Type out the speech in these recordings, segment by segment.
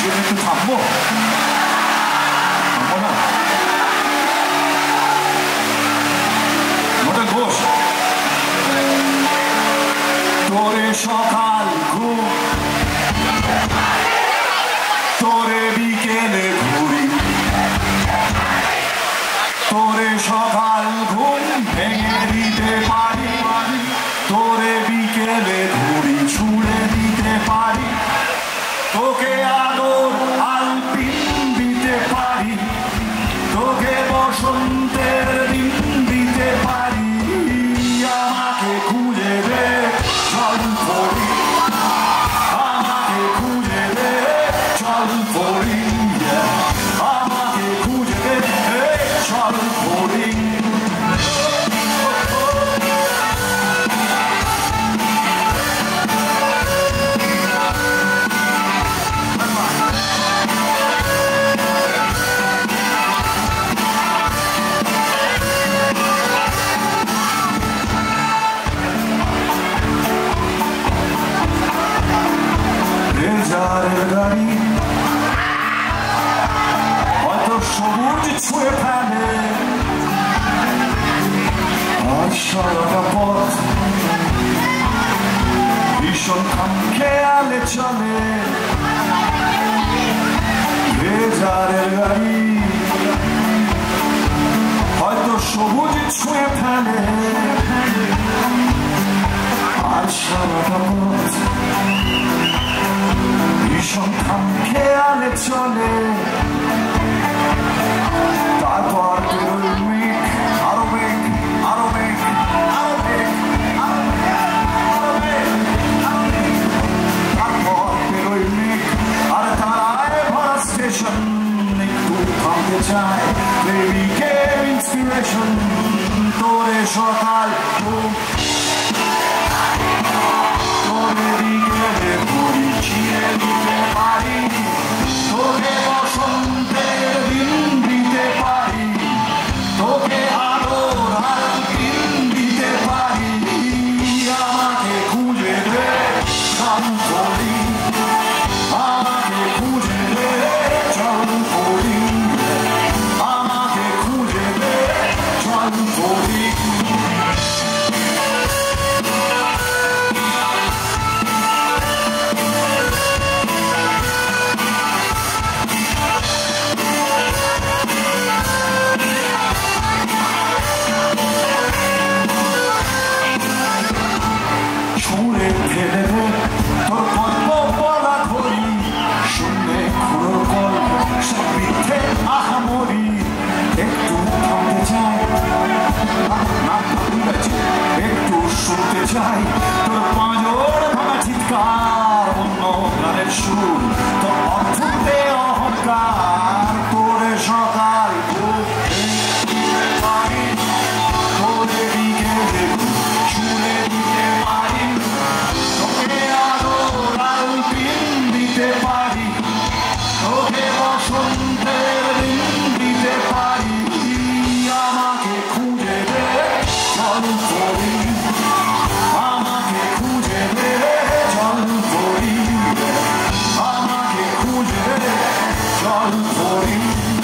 একটু থামবো না মোটা ঘোষ তোরে সকাল ঘুম তোরে বিকেলে ঘুরি তোরে সকাল ঘুম ভেঙে দিতে পারি তোরে বিকেলে ঘুরি ছুঁড়ে দিতে পারি তোকে আদর আলপিন দিতে পারি তোকে বসন্তের দিন দিতে পারি আমাকে খুঁজে দে চল পড়ি আমাকে খুঁজে দে চল পড়ি আমাকে খুঁজে দে চল পড়ি গাড়ি হয়তো সবুজ ছুঁয়ে ফেলে আর সারাটা পথ ভীষণ খামখেয়ালে চলে ভেজারের গাড়ি হয়তো সবুজ ছুঁয়ে ফেলে আর সারাটা পথ ভীষণ খামখেয়ালে চলে তারপর বেরোয় মেঘ আরো মেঘ আরো মেঘ আরো মেঘ তারপর বেরোয় মেঘ আর তারায় ভরা স্টেশন একটু থামতে চায় প্রেমিকের ইন্সপিরেশন তোরে সকাল তোরে বিকেলে ঘুরি ছিঁড়ে দিতে পারি তোকে বসন্তের দিন দিতে পারি তোকে আদর আর দিন দিতে পারি আমাকে খুঁজে দে চল পড়ি আমাকে খুঁজে দে চল পড়ি আমাকে খুঁজে দে চল পড়ি একটু শুনতে চাই তোর পাঁজর ভাঙা চিৎকার অন্য গানের সুর তোর অর্থে অহংকার তোরে সকাল পারি তোরে বিকেলে ছুঁড়ে দিতে পারি তোকে আদর আলপিন দিতে পারি তোকে বসন্তের দিন দিতে পারি আমাকে খুঁজে দে চল পড়ি আমাকে খুঁজে দে চল পড়ি আমাকে খুঁজে দে চল পড়ি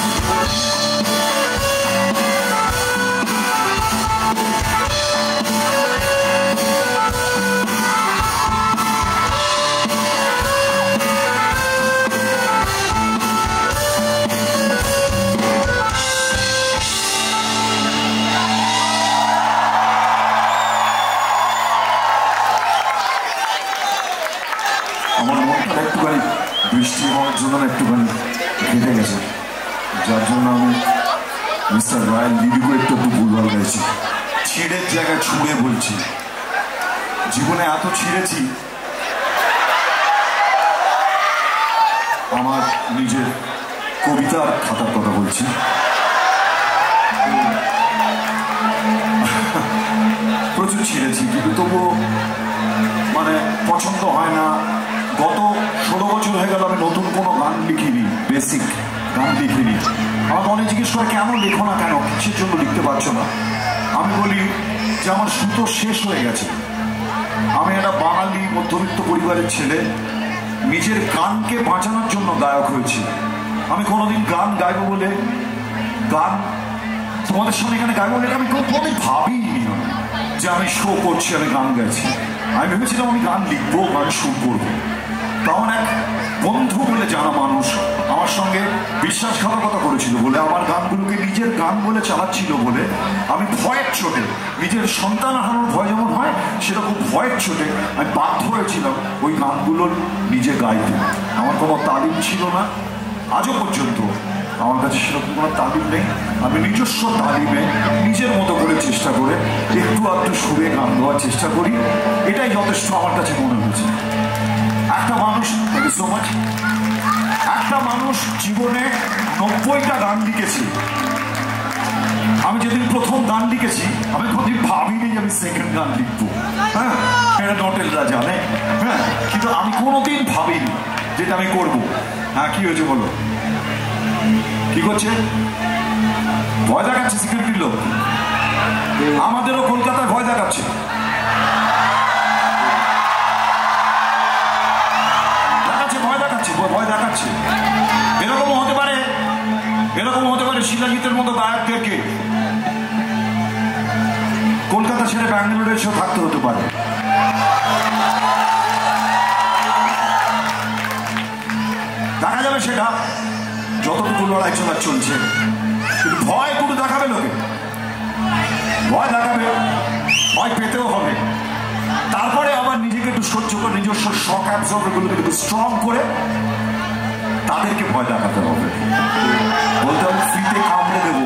আমার মনটা একটুখানি বৃষ্টি হওয়ার জন্য একটুখানি কেটে গেছে যার জন্য আমি মিস্টার রয়্যাল লিডিকে একটু ভুলভাল গাইছি ছিঁড়ের জায়গায় ছুঁড়ে বলছি জীবনে এত ছিঁড়েছি আমার নিজের কবিতার খাতার কথা বলছি প্রচুর ছিঁড়েছি কিন্তু তবুও মানে পছন্দ হয় না গত 16 বছর হয়ে গেল আমি নতুন কোনো গান লিখিনি বেসিক গান লিখিনি আমাকে অনেক জিজ্ঞেস করে কেন লেখো না কেন কিসের জন্য লিখতে পারছো না আমি বলি যে আমার সুতো শেষ হয়ে গেছে আমি একটা বাঙালি মধ্যবিত্ত পরিবারের ছেলে নিজের গানকে বাঁচানোর জন্য গায়ক হয়েছি। আমি কোনোদিন গান গাইবো বলে, গান তোমাদের সামনে এখানে গাইবো বলে আমি কোনোদিন ভাবিনি যে আমি শো করছি, আমি গান গাইছি। আমি ভেবেছিলাম আমি গান লিখবো, গান শুরু করবো। তখন এক বন্ধু বলে জানা মানুষ আমার সঙ্গে বিশ্বাসঘাতকতা করেছিল বলে, আমার গানগুলোকে নিজের গান বলে চালাচ্ছিল বলে আমি ভয়ের চোটে, নিজের সন্তান হারানোর ভয় যেমন হয় সেরকম ভয়ের চোটে আমি বাধ্য হয়েছিলাম ওই গানগুলো নিজে গাইতে। আমার কোনো তালিম ছিল না, আজও পর্যন্ত আমার কাছে সেরকম কোনো তালিম নেই। আমি নিজস্ব তালিমে নিজের মতো করে চেষ্টা করে একটু আধটু সুরে গান গাওয়ার চেষ্টা করি, এটাই যথেষ্ট আমার কাছে মনে হয়েছে। একটা মানুষ, থ্যাংক ইউ সো মাচ, একটা মানুষ জীবনে 90টা গান লিখেছে। আমি যেদিন প্রথম গান লিখেছি আমি কোনোদিন ভাবিনি যে আমি সেকেন্ড গান লিখবো। হ্যাঁ, এটা নটেলরা জানে। হ্যাঁ, কিন্তু আমি কোনোদিন ভাবিনি যেটা আমি করবো। হ্যাঁ, কি হয়েছে বলো? কি করছে? ভয় দেখাচ্ছে সিকিউরিটির লোক। আমাদেরও কলকাতায় ভয় দেখাচ্ছে। ভয় দেখাচ্ছে। এরকম হতে পারে, এরকম হতে পারে শিলাজিতের মতো গায়কদেরকে কলকাতা ছেড়ে ব্যাঙ্গালোরে এসে থাকতে হতে পারে। দেখা যাবে সেটা যতটুকু লড়াই চলছে। কিন্তু ভয় পুরো দেখাবে লোকে, ভয় দেখাবে, ভয় পেতেও হবে। তারপরে আবার নিজেকে একটু সহ্য করে নিজস্ব শখ অ্যাবজর্বগুলোকে একটু স্ট্রং করে তাদেরকে ভয় দেখাতে হবে। বলতে হবে ফ্রিতে কামড়ে দেবো।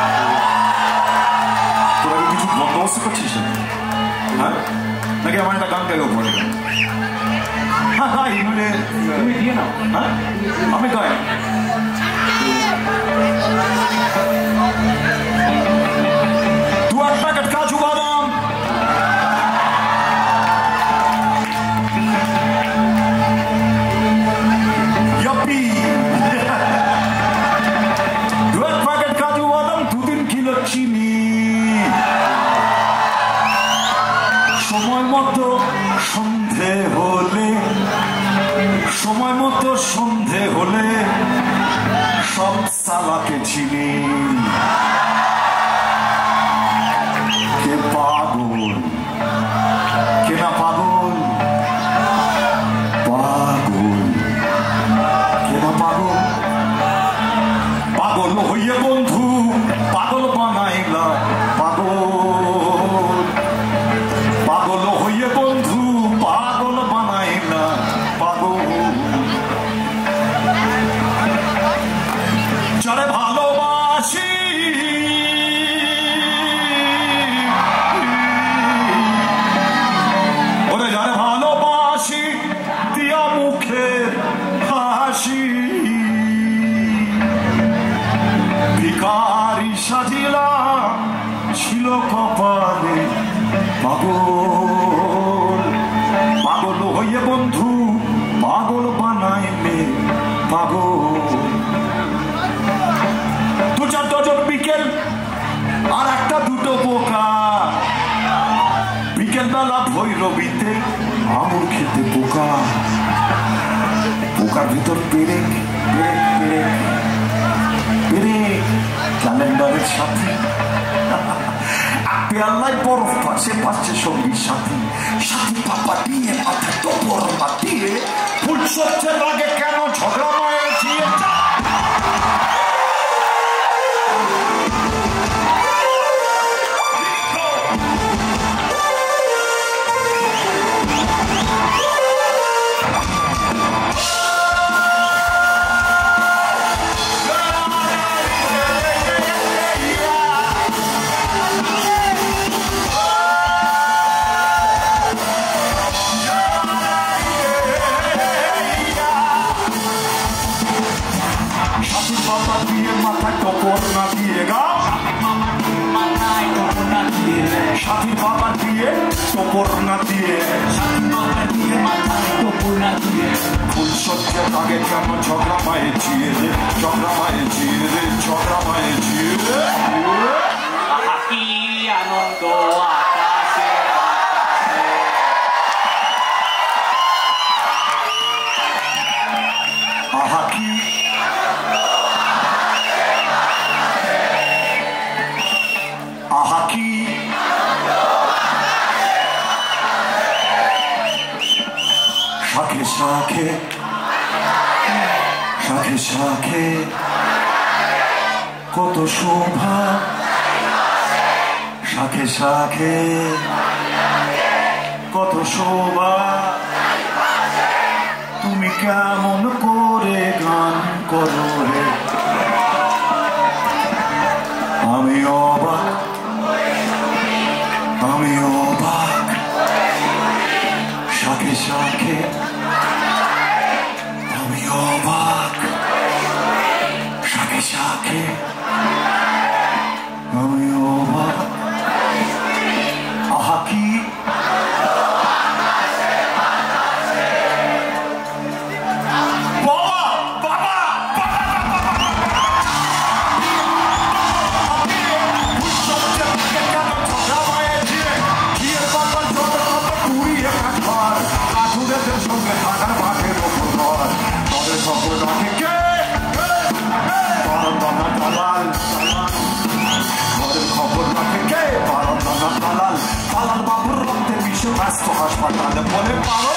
তোরা কি কিছু বন্দোবস্ত করছিস? হ্যাঁ, নাকি আমার একটা গান গাইব পরে? হ্যাঁ গাই, মানে তুমি দিয়ে নাও। হ্যাঁ, আমি গাই। দু এক প্যাকেট কাজু বাদাম, সময় মতো সন্ধে হলে সব সালাকে চিনি। কে পাগল, কে না পাগল, পাগল, কে না পাগল, পাগল হইয়ে বন্ধু পাগল বানাইলা, পাগল, পাগল হইয়ে বন্ধু পাগল বানাইলা, পাগল। যারে ভালোবাসি ওরে, যারে ভালোবাসি দিয়া মুখের হাসি, ভিখারি সাজিলা ছিল কপালে, পাগল, পাগল হইয়ে বন্ধু পাগল বানাইলে, পাগল। দু চার ডজন বিকেল আর একটা দুটো পোকা, বিকেল বেলা ভৈরবীতে আঙুর খেতে পোকা, পোকার ভিতর পেরেক পেরেক পেরেক পেরেক, ক্যালেন্ডারের সাথে পেয়াল্লায় বরফ পাশে পাশে সঙ্গীর সাথী, সাথী পাপা দিয়ে মাথায় তোপর মাতিয়ে ফুল সবচেয়ে লাগে কেন ঝগড়া হয়েছে। মাথায় টপর না দিয়ে গা, সাথী বাবা দিয়ে টপর না দিয়ে, ফুল সজ্জা আগে কেন ঝগড়া মায়েছি রে, ঝগড়া মায়েছি রে, ঝগড়া মায়েছি রে। আনন্দ আকাশে শাখে শাখে শাখে শাখে কত শোভা, শাখে শাখে কত শোভা, তুমি কেমন করে গান করো রে, আমি অবাক, আমি অবাক, শাখে শাখে আমি অবাক, শাখে শাখে আমি অবাক, আহা কি ব্যস্ত হাসপাতালে বলে পারো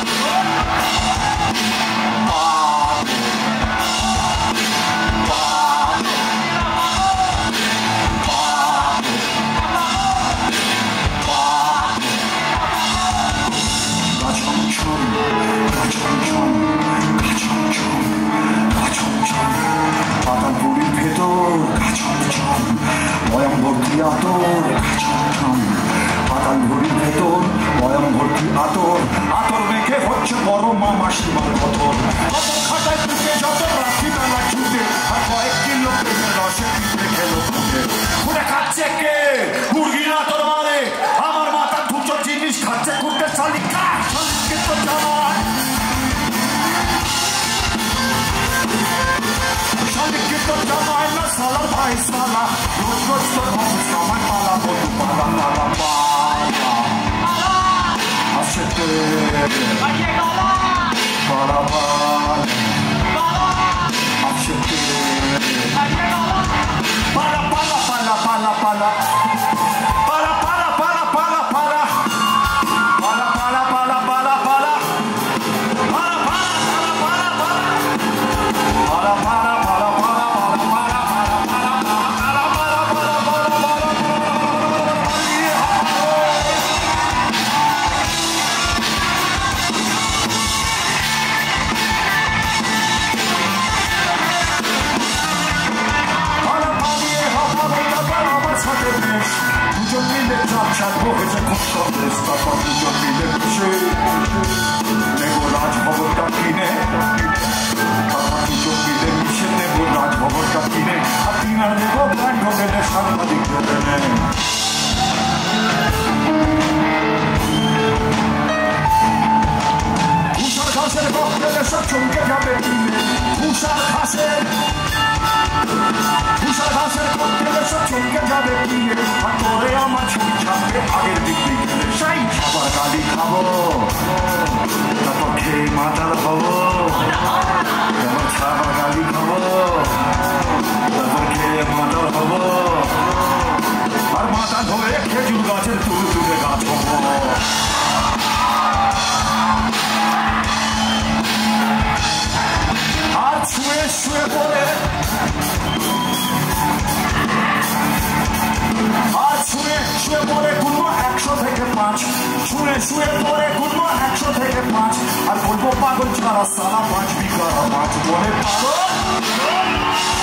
পাতাল বুড়ির ভেতর কাছম বয়াম ভর্তি আতর কাছম, পাতাল বুড়ির ভেতর বয়াম ভর্তি আতর, আতর মেখে হচ্ছে বড় মামা সীমার কতর, খাতায় টুকে যত রাখি বেলা ছুটে আর কয়েক কিলো প্রেমের রসে পিঁপড়ে খেলো ফুটে, ফুটে খাচ্ছে কে মুরগি না তোর মারে, আমার মাথা দুটো জিনিস খাচ্ছে কুটে শালিকা, শালিকে তো জামায় শালিকে তো জামায় না সালা ভাই সালা, রোজ রোজ তোর ভাবুস আমার পালা বধু পালা পালা পালা আসতে পালা পালা আসতে পালা পালা পালা পালা পালা দুজন মিলে চাপসাত বহেছে খুব সন্দেশ, তারপর দুজন মিলে বসে নেব রাজভবনটা কিনে, তারপর দুজন মিলে মিশে নেব রাজভবনটা কিনে, আর কিনার নেব ব্যাংক হোটেলে সাংবাদিক হোটেলে। তুষার ঘাসের ককটেলে সব চমকে যাবে কিনে, তুষার ঘাসের ককটেলে সব চমকে যাবে কিনে, আর তোরে আমার ছবি ছাপবে আগের দিক বিকেলে, সেই খাবার গালি খাবো, তারপর খেয়ে মাতাল হবো, তারপর খাবার গালি খাবো, তারপর খেয়ে মাতাল হবো, আর মাথা ধরে খেজুর গাছের তুলে তুলে গাছ হবো। আর শুয়ে শুয়ে পড়ে গুনবো 100 থেকে 5, শুয়ে পড়ে গুনবো 100 থেকে 5, আর বলবো পাগল ছাড়া সারা 5 বিঘা মাছ বলে পাগল।